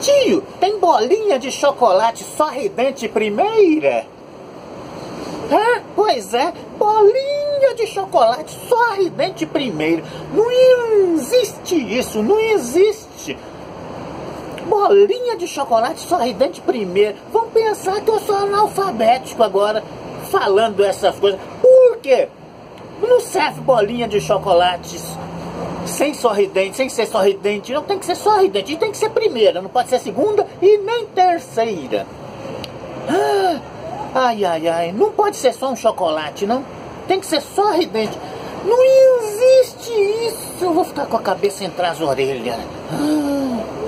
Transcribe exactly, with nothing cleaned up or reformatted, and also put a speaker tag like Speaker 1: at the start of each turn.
Speaker 1: Tio, tem bolinha de chocolate sorridente primeira? Ah, pois é, bolinha de chocolate sorridente primeiro. Não existe isso, não existe. Bolinha de chocolate sorridente primeiro. Vão pensar que eu sou analfabético agora, falando essas coisas. Por quê? Não serve bolinha de chocolate sem sorridente, sem ser sorridente. Não tem que ser sorridente, tem que ser primeira. Não pode ser segunda e nem terceira. Ah, ai, ai, ai. Não pode ser só um chocolate, não. Tem que ser sorridente. Não existe isso. Eu vou ficar com a cabeça entre as orelhas. Ah.